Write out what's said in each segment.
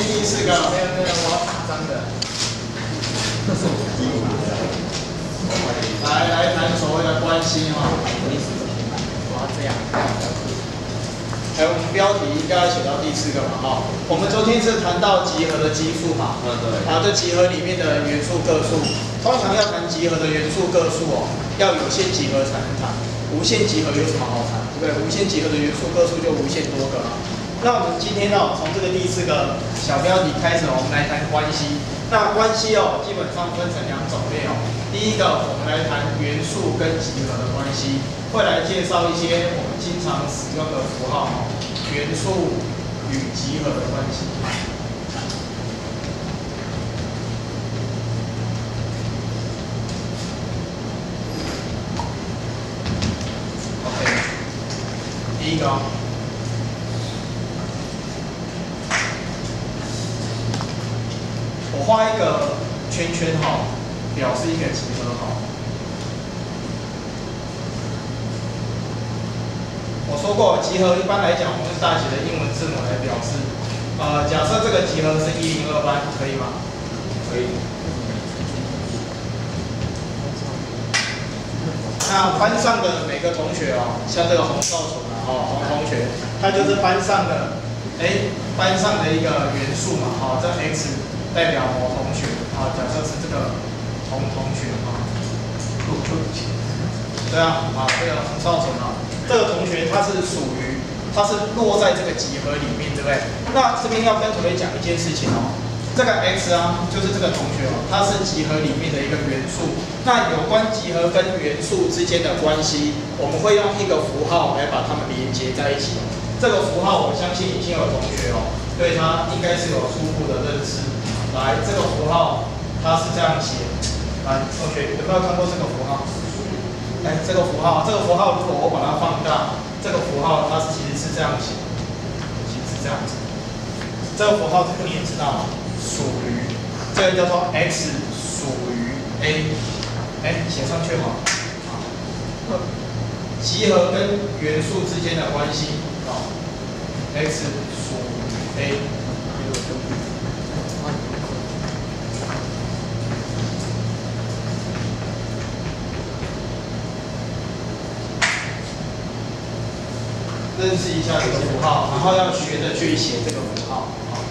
第4个， 没有那个我要打脏的。 来谈所谓的关系哈。 我要这样。 我们标题应该要写到第4个嘛哈。我们昨天是谈到集合的基数嘛， 对。 这集合里面的元素个数，通常要谈集合的元素个数哦，要有限集合才能谈。无限集合有什么好谈？对不对？无限集合的元素个数就无限多个啊。那我们今天从这个第4个小标题开始，我们来谈关系。那关系基本上分成2种类第一个，我们来谈元素跟集合的关系，会来介绍一些我们经常使用的符号元素与集合的关系。OK， 第一个我画一个圈圈表示一个集合我说过，集合一般来讲，我们是大写的英文字母来表示。假设这个集合是102班，可以吗？ 可以。 那班上的每个同学像这个洪少纯洪同学，他就是班上的班上的一个元素嘛这 x 代表某同学假设是这个同学对啊这个洪少纯这个同学他是落在这个集合里面，对不对？那这边要跟同学讲一件事情这个 x 就是这个同学它是集合里面的一个元素。那有关集合跟元素之间的关系，我们会用一个符号来把它们连接在一起。这个符号我相信已经有同学对它应该是有初步的认识。来，这个符号它是这样写。来，同学有没有看过这个符号？这个符号如果我把它放大，这个符号它其实是这样写，其实是这样子。这个符号这个你也知道属于，这个叫做 x 属于 a， 写上去集合跟元素之间的关系x 属于 a。认识一下这个符号，然后要学着去写这个符号。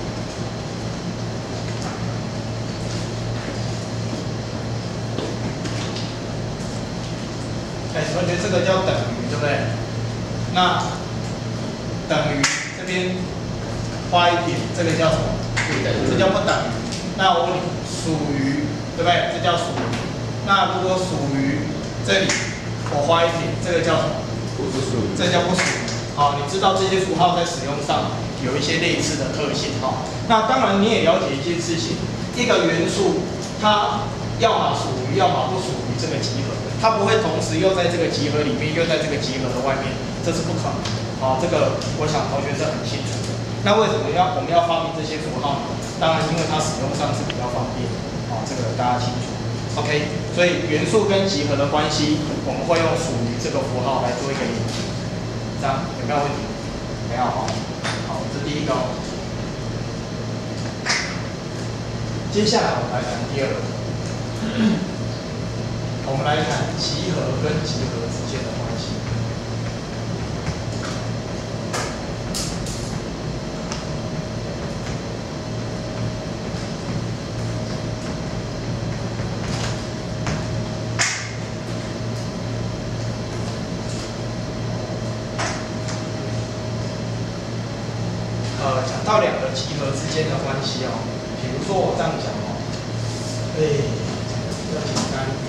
同学，这个叫等于，对不对？那等于这边画一点，这个叫什么？不等于，这叫不等于。那我问你，属于，对不对？这叫属于。那如果属于这里，我画一点，这个叫什么？不属于。这叫不属于。你知道这些符号在使用上有一些类似的特性那当然你也了解一件事情，一个元素它要么属于，要么不属于这个集合，它不会同时又在这个集合里面，又在这个集合的外面，这是不可能这个我想同学是很清楚的。那为什么我们要发明这些符号呢？当然因为它使用上是比较方便这个大家清楚。OK， 所以元素跟集合的关系，我们会用属于这个符号来做一个连接。这样有没有问题？没有好，这第一个接下来我们来谈第2个，我们来谈集合跟集合之间的关系。讲到2个集合之间的关系比如说我这样讲要简单一点。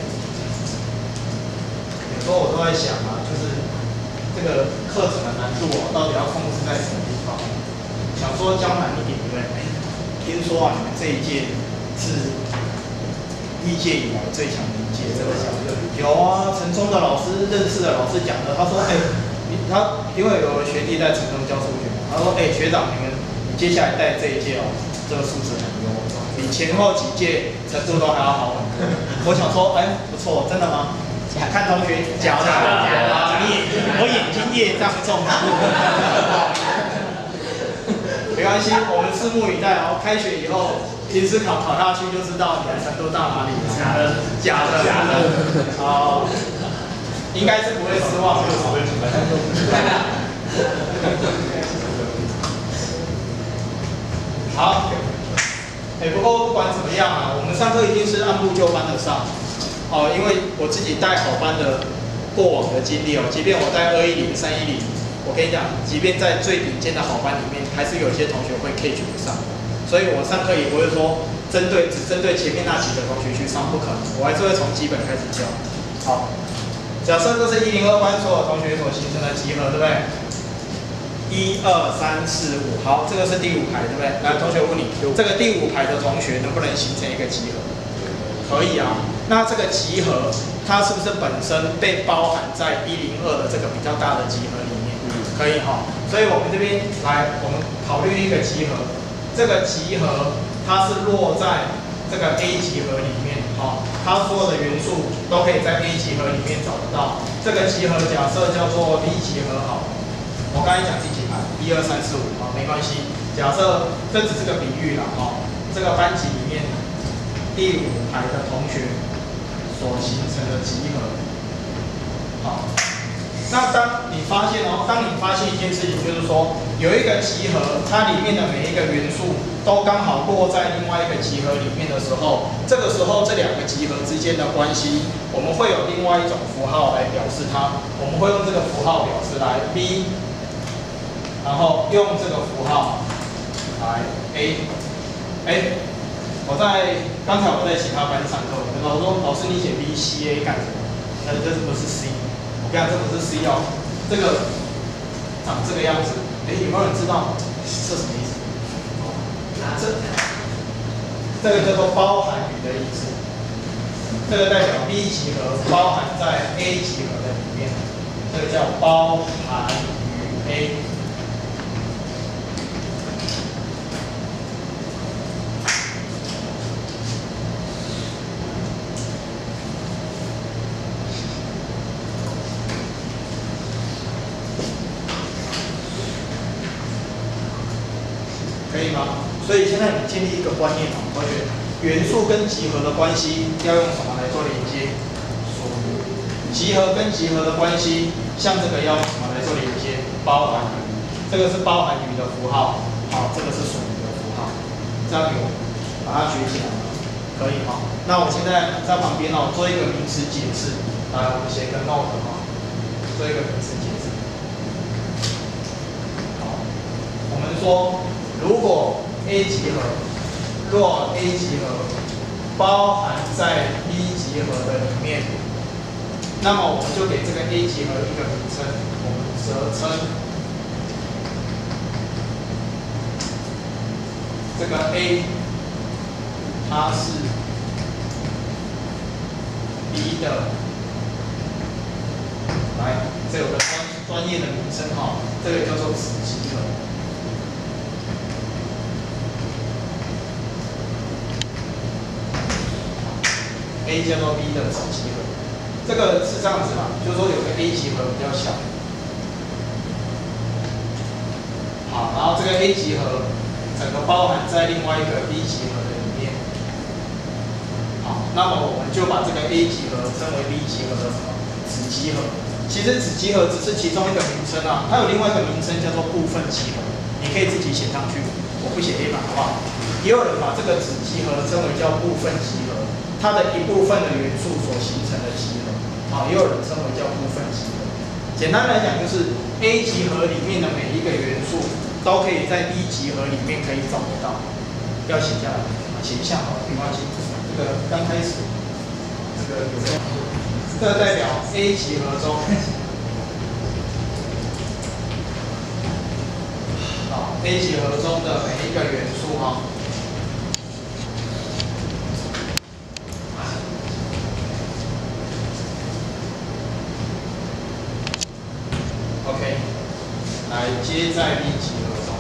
有时候我都在想就是这个课程的难度到底要控制在什么地方？想说教难一点，对不对？听说你们这一届是历届以来最强的一届，这个讲的有陈忠的老师认识的老师讲的，他说他因为有学弟在城中教数学，他说学长你接下来带这一届这个素质很优，比前后几届程度都还要好很多。我想说不错，真的吗？看同学假的我眼睛业障重。 没关系，我们拭目以待哦。开学以后，平时考下去就知道你的程度到哪里了。假的。好，应该是不会失望的。好，不过不管怎么样啊，我们上课一定是按部就班的上。哦，因为我自己带好班的过往的经历哦，即便我带210、310，我跟你讲，即便在最顶尖的好班里面，还是有些同学会 catch 不上。所以我上课也不会说只针对前面那几个同学去上，不可能，我还是会从基本开始教。好，假设这是102班所有同学所形成的集合，对不对？1、2、3、4、5，好，这个是第5排，对不对？来，同学问你，这个第5排的同学能不能形成一个集合？可以啊。那这个集合，它是不是本身被包含在102的这个比较大的集合里面？可以哈。所以我们这边来，我们考虑一个集合。这个集合它是落在这个 A 集合里面，好，它所有的元素都可以在 A 集合里面找得到。这个集合假设叫做 B 集合，好，我刚才讲第几排？1、2、3、4、5，好，没关系。假设这只是个比喻啦，哈，这个班级里面第5排的同学所形成的集合，好。那当你发现一件事情，就是说有一个集合，它里面的每一个元素都刚好落在另外一个集合里面的时候，这个时候这2个集合之间的关系，我们会有另外一种符号来表示它。我们会用这个符号表示来 B， 然后用这个符号来 A。刚才我在其他班上课，老师说老师你写 B C A 干什么？这不是 C。我跟你讲，这不是 C 哦，这个长这个样子，有没有人知道这什么意思？这个叫做包含语的意思，这个代表 B 集合包含在 A 集合的里面，这个叫包含于 A。可以吗？所以现在你建立一个观念同学，元素跟集合的关系要用什么来做连接？属于。集合跟集合的关系，像这个要用什么来做连接？包含语。这个是包含语的符号，好，这个是属于的符号，这样有把它学起来吗？可以哈。那我现在在旁边哦，做一个名词解释，来，我们写个 note 哈，做一个名词解释。好，我们说。如果 A 集合包含在 B 集合的里面，那么我们就给这个 A 集合一个名称，我们则称这个 A 它是 B 的，来，这有个专业的名称哈，这个叫做子集合。A 叫做 B 的子集合，这个是这样子啦，就是说有个 A 集合比较小，好，然后这个 A 集合整个包含在另外一个 B 集合的里面，好，那么我们就把这个 A 集合称为 B 集合的什么子集合。其实子集合只是其中一个名称啊，它有另外一个名称叫做部分集合，你可以自己写上去，我不写黑板的话，也有人把这个子集合称为叫部分集合。它的一部分的元素所形成的集合，好，也有人称为叫部分集合。简单来讲，就是 A 集合里面的每一个元素都可以在 B 集合里面可以找得到。要写下来，写一下好了，没关系。这个刚开始，这个有没有？这个代表 A 集合中，好 ，A 集合中的每一个元素哈。OK， 来接在 B 集合中。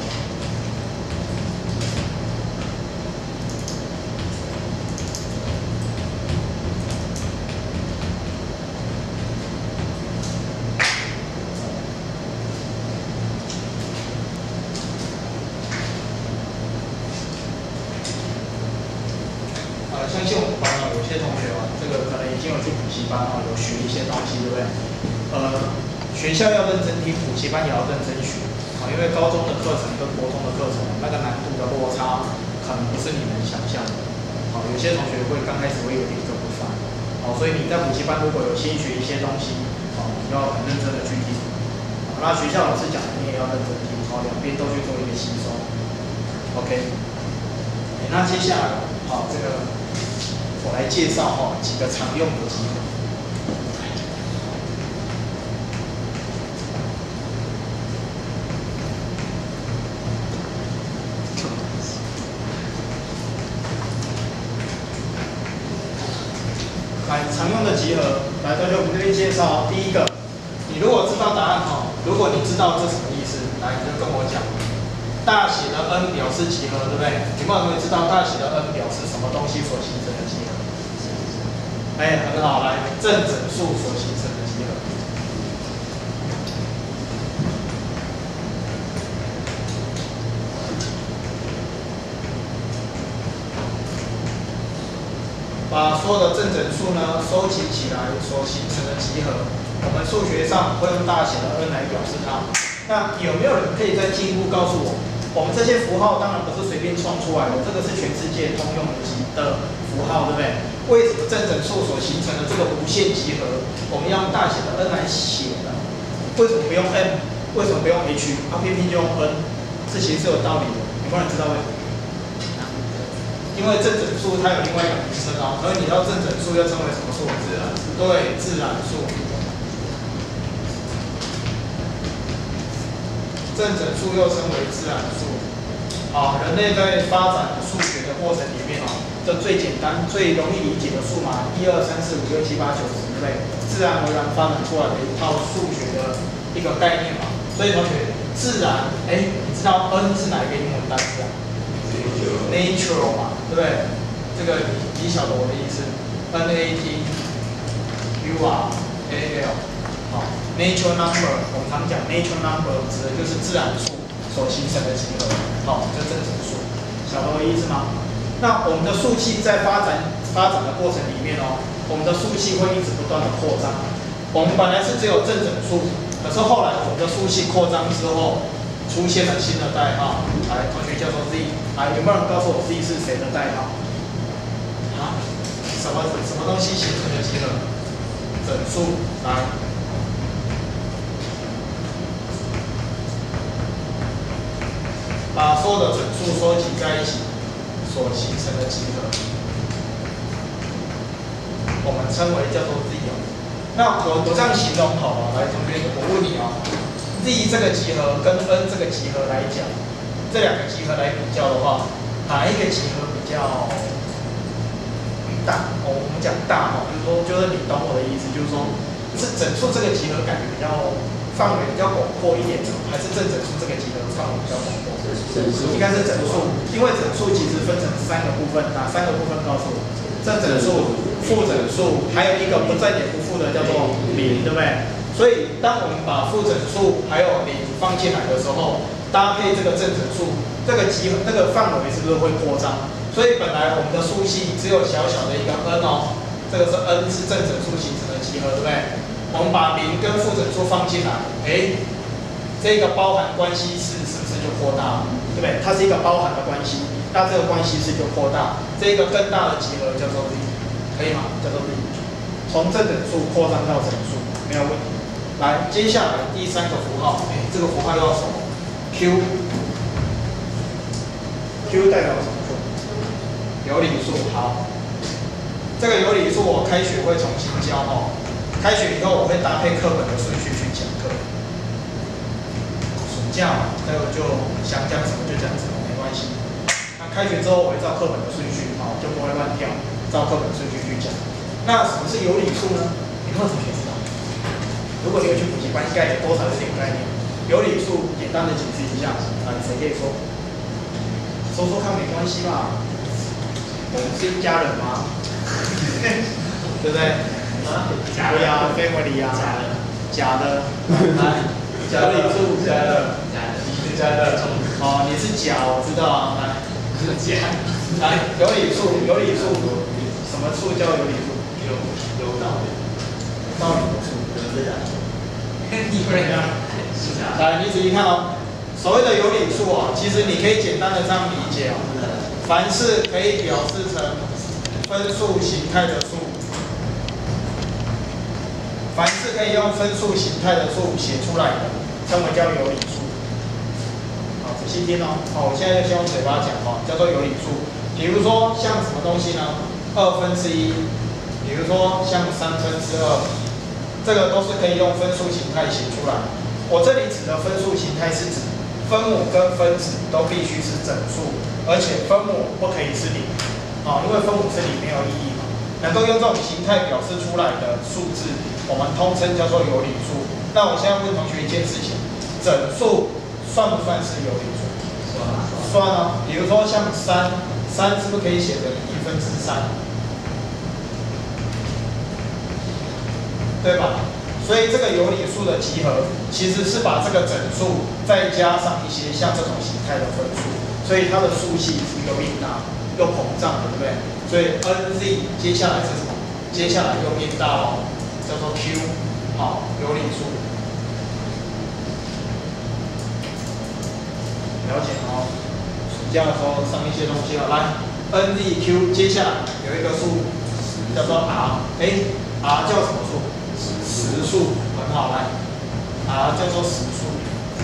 相信我们班有些同学这个可能已经有去补习班有学一些东西，对不对？学校要认真听，补习班也要认真学因为高中的课程跟国中的课程那个难度的落差，可能不是你能想象的。有些同学会刚开始会有点跟不上，所以你在补习班如果有先学一些东西，你要很认真的去听。那学校老师讲的你也要认真听，两边都去做一个吸收。OK， 那接下来这个我来介绍几个常用的集合。常用的集合，来，同学我们这边介绍第一个，你如果知道答案如果你知道这什么意思，来你就跟我讲。大写的 n 表示集合，对不对？有没有同学知道大写的 n 表示什么东西所形成的集合？很好，来，正整数所形成的集合。把所有的正整数呢收集起来所形成的集合，我们数学上会用大写的 n 来表示它。那有没有人可以再进一步告诉我们这些符号当然不是随便创出来的，这个是全世界通用的符号，对不对？为什么正整数所形成的这个无限集合，我们要用大写的 n 来写呢？为什么不用 m？ 为什么不用 h？ 偏偏就用 n？ 这其实是有道理的，有没有人知道为什么？因为正整数它有另外一个名称所以你知道正整数又称为什么数？自然数。对，自然数。正整数又称为自然数。人类在发展数学的过程里面这最简单、最容易理解的数嘛，1、2、3、4、5、6、7、8、9、10，对不对？自然而然发展出来的一套数学的一个概念嘛。所以同学，自然，你知道 n 是哪一个英文单词？natural 嘛，对不对？这个你晓得我的意思 ，natural，natural number， 我们常讲 natural number 指的就是自然数所形成的集合，就正整数，晓得我的意思吗？那我们的数系在发展的过程里面我们的数系会一直不断的扩张。我们本来是只有正整数，可是后来我们的数系扩张之后，出现了新的代号，来，同学叫做 z， 来，有没有人告诉我 z 是谁的代号？什么东西形成的集合？整数，来，把所有的整数收集在一起所形成的集合，我们称为叫做 z。那我这样形容好了，来，同学，我问你z 这个集合跟 n 这个集合来讲，这两个集合来比较的话，哪一个集合比较大？我们讲大就是你懂我的意思，就是说，是整数这个集合感觉比较范围比较广阔一点的，还是正整数这个集合范围比较广阔？应该是整数，因为整数其实分成3个部分，哪3个部分？告诉我，正整数、负整数，还有一个不再点不负的叫做0，对不对？所以当我们把负整数还有0放进来的时候，搭配这个正整数，这个集合这个范围是不是会扩张？所以本来我们的数系只有小小的一个 n 这个是 n 是正整数形成的集合，对不对？我们把0跟负整数放进来，这个包含关系式是不是就扩大了？对不对？它是一个包含的关系，那这个关系式就扩大，这个更大的集合叫做 z， 可以吗？叫做 z， 从正整数扩张到整数，没有问题。来，接下来第3个符号，这个符号要什么 ？Q 代表什么数？有理数。好，这个有理数我开学会重新教开学以后我会搭配课本的顺序去讲课。暑假这个就想讲什么就讲什么，没关系。那开学之后我会照课本的顺序，就不会乱跳，照课本顺序去讲。那什么是有理数呢？你们同学知道？如果你有去补习班，应该也多少有点概念。有理数简单的解释一下，谁可以说？说说看没关系吧。我们是一家人吗？对不对？假的呀 ，family 呀，假的，来，有理数，假的，假的，你是假，我知道来，是假，来，有理数， 么数叫有理数？ 有道理。 道理的数。 你不能啊。 来，你仔细看哦。所谓的有理数啊，其实你可以简单的这样理解哦。凡是可以表示成分数形态的数，凡是可以用分数形态的数写出来的，称为叫有理数。好，仔细听哦。好，我现在就先用嘴巴讲哦，叫做有理数。比如说像什么东西呢？1/2，比如说像2/3，这个都是可以用分数形态写出来。我这里指的分数形态是指分母跟分子都必须是整数，而且分母不可以是零，因为分母是零没有意义嘛。能够用这种形态表示出来的数字，我们通称叫做有理数。那我现在问同学一件事情：整数算不算是有理数？算啊。比如说像3是不是可以写成1/3？对吧？所以这个有理数的集合，其实是把这个整数再加上一些像这种形态的分数，所以它的数系是又变大又膨胀，对不对？所以 nz 接下来是什么？接下来又变大哦，叫做 q， 好，有理数。了解哦。暑假的时候上一些东西了，来 nzq 接下来有一个数叫做 r，r 叫什么数？实数，很好，来 ，r 叫做实数。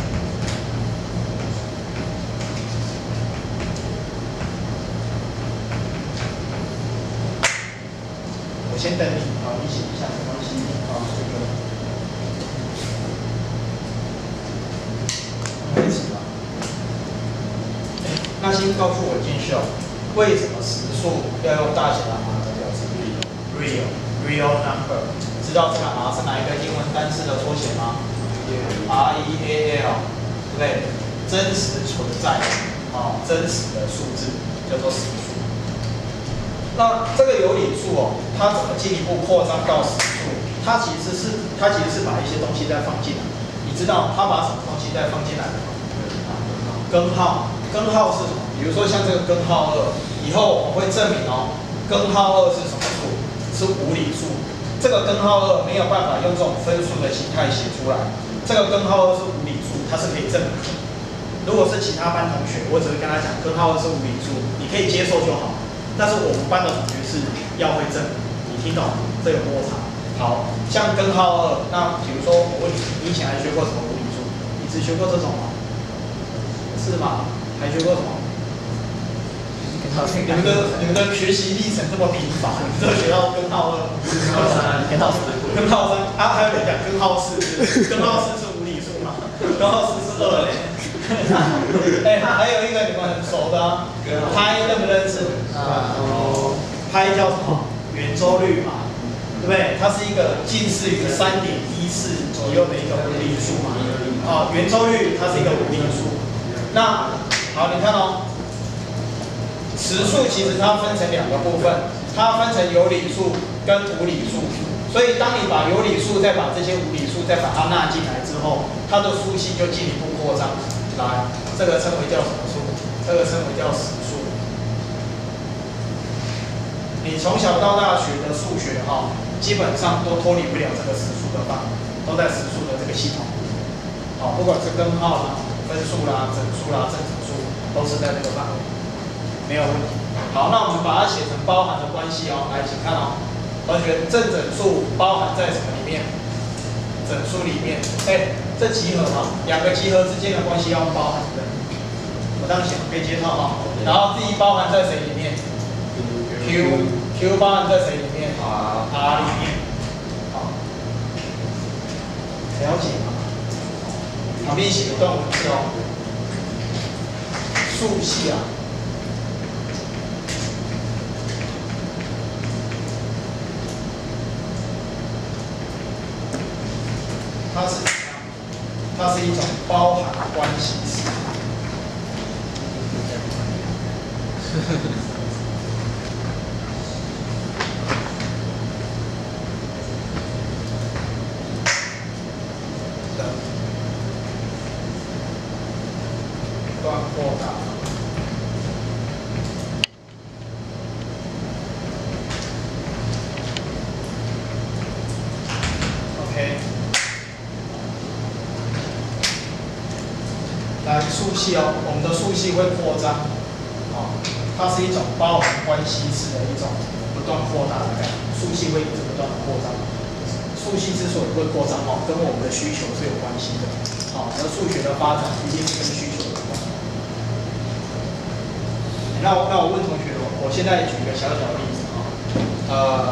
我先等你，好，你写一下什么东西，好，这个开始吧。那先告诉我一件事哦，为什么实数要用大写的 R 来表示 real number？ 知道这个 R 是哪一个英文单词的缩写吗 ？real， 对不对？真实存在，真实的数字叫做实数。那这个有理数哦，它怎么进一步扩张到实数？它其实是把一些东西再放进来。你知道它把什么东西再放进来吗？根号，根号是什么？比如说像这个根号2，以后我们会证明哦，根号2是什么数？是无理数。这个根号2没有办法用这种分数的形态写出来，这个根号2是无理数，它是可以证明的。如果是其他班同学，我只会跟他讲根号2是无理数，你可以接受就好。但是我们班的同学是要会证明，你听懂？这有落差。好，像根号2，那比如说我问你，你以前还学过什么无理数？你只学过这种吗？是吗？还学过什么？你们的学习历程这么贫乏，你们都学到根号2，根号3啊，还有人讲根号4，根号4是无理数嘛？根号4是2嘞。还有一个你们很熟的拍，认不认识？拍叫什么？圆周率嘛，对不对？它是一个近似于3.14左右的一个无理数嘛。圆周率它是一个无理数。那好，你看哦。实数其实它分成2个部分，它分成有理数跟无理数。所以当你把有理数再把这些无理数再把它纳进来之后，它的数系就进一步扩张。来，这个称为叫什么数？这个称为叫实数。你从小到大学的数学基本上都脱离不了这个实数的范围，都在实数的这个系统。不管是根号啦、分数啦、整数啦、正整数，都是在这个范围。没有问题。好，那我们把它写成包含的关系哦。来，请看哦，同学，正整数包含在什么里面？整数里面。这集合2个集合之间的关系要包含的。我这样写可以接套然后 Z 包含在谁里面 ？Q 包含在谁里面 ？R 里面。好，了解吗？旁边写一段文字哦。数系它是一种包含关系式。段扩大。 树系哦，我们的树系会扩张，哦，它是一种包含关系式的一种不断扩大的概念，树系会一直不断的扩张。树系之所以会扩张哦，跟我们的需求是有关系的。好，而数学的发展一定是跟需求有关。那我问同学，我现在举一个小小的例子啊，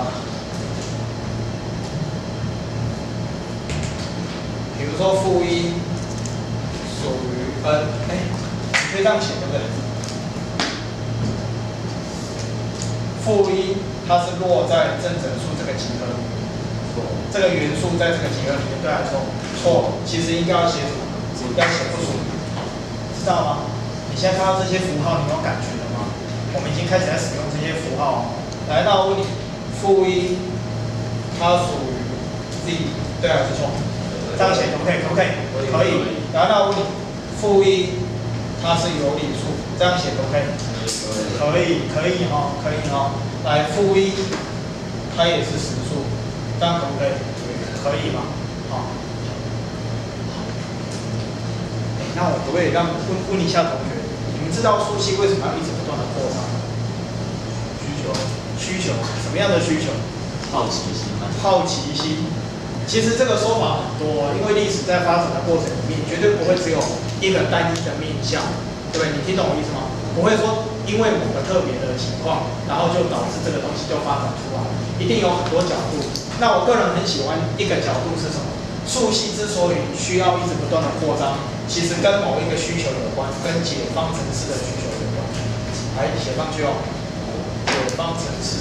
比如说负一属于 n， 你可以这样写，对不对？负一它是落在正整数这个集合里面。这个元素在这个集合里面对还是错？错，其实应该要写什么？要写不属于，知道吗？你现在看到这些符号，你有感觉了吗？我们已经开始在使用这些符号。来，那我问你，负一它属于 z， 对还是错？这样写可不可以？可不可以？可以。然后那我问你，负一它是有理数，这样写可不可以？可以，可以哈，可以哈。来，负一它也是实数。这样可不可以？可以吗？好。那我可不可以问一下同学，你们知道树系为什么要一直不断的扩张？需求，什么样的需求？ 好奇心。 好奇心。其实这个说法很多，因为历史在发展的过程里面，绝对不会只有一个单一的面向，对不对？你听懂我意思吗？不会说因为某个特别的情况，然后就导致这个东西就发展出来，一定有很多角度。那我个人很喜欢一个角度是什么？树系之所以需要一直不断的扩张，其实跟某一个需求有关，跟解方程式的需求有关。来，写上去哦，解方程式。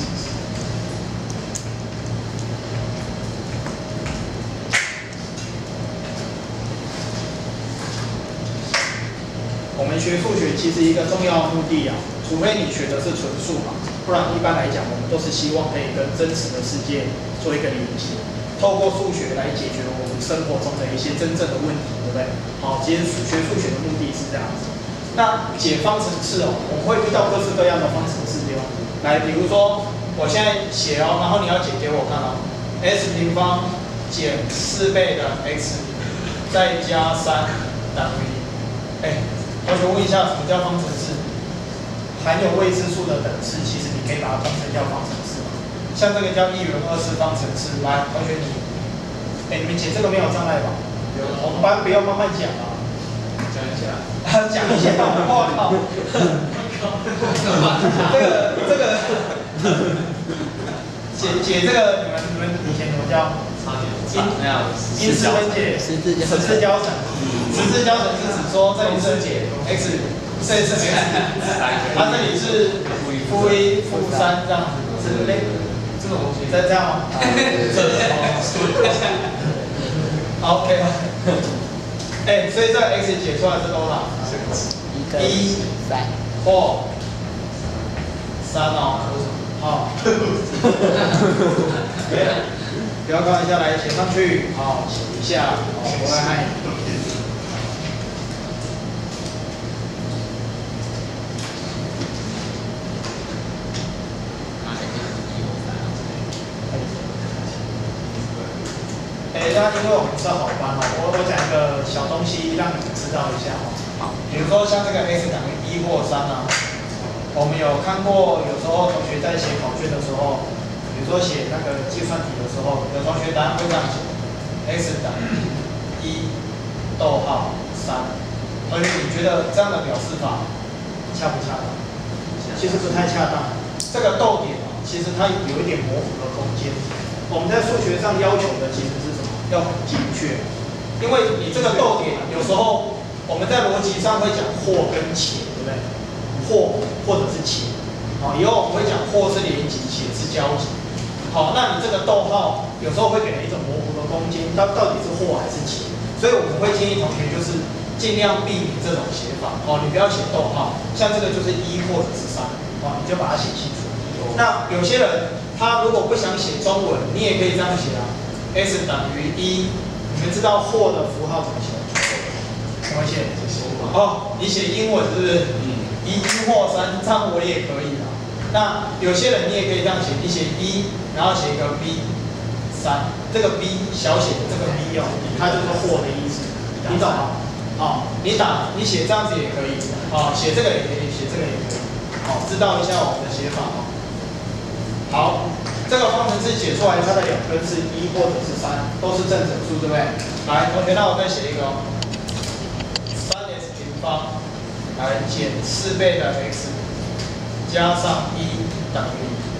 我们学数学其实一个重要的目的啊，除非你学的是纯数嘛，不然一般来讲，我们都是希望可以跟真实的世界做一个连接，透过数学来解决我们生活中的一些真正的问题，对不对？好，其实学数学的目的是这样子。那解方程式哦，我们会遇到各式各样的方程式对吧？来，比如说我现在写哦，然后你要解给我看哦 ，x 平方减4倍的 x 再加3等于，同学问一下，什么叫方程式？含有未知数的等式，其实你可以把它当成叫方程式。像这个叫1元2次方程式。来，同学你，你们解这个没有障碍吧？我们班不要慢慢讲啊。 讲一下。 讲一下，我靠！这个，解这个，你们以前怎么教？因式分解，十字交乘。十字交乘是指说这里是解 x， 这里是 x， 它这里是负1、负3这样子，是类这种东西，这样吗？好 ，OK。所以这个 x 解出来是多少？1、或3哦，好。不要开玩笑，来写上去，好，写一下，我来看。那因为我们是好班哦，我讲一个小东西让你们知道一下哦。好，比如说像这个 x 等于1或3啊，我们有看过，有时候同学在写考卷的时候。比如说写那个计算题的时候，有同学答案会这样写 ：x 等于1，逗号3。同学，你觉得这样的表示法恰不恰当？其实不太恰当。这个逗点啊，其实它有一点模糊的空间。我们在数学上要求的其实是什么？要很精确。因为你这个逗点，有时候我们在逻辑上会讲或跟且，对不对？或者是且。好，以后我们会讲或是连集，且是交集。好，那你这个逗号有时候会给人一种模糊的空间，它到底是或还是且？所以我们会建议同学就是尽量避免这种写法。哦，你不要写逗号，像这个就是1或者是3，哦，你就把它写清楚。那有些人他如果不想写中文，你也可以这样写啊 ，x 等于1。你们知道或的符号怎么写？怎么写？哦，你写英文是不是？1或3，这样我也可以啦。那有些人你也可以这样写，你写1，然后写一个 B3，这个 B 小写的这个 B 哦，它就是或的意思，你懂吗？ 好，你写这样子也可以，好，写这个也可以，写这个也可以，好，知道一下我们的写法哦。好，这个方程式解出来，它的两根是1或者是3，都是正整数，对不对？来，同学，那我再写一个哦，3x 平方来减4倍的 x 加上1等于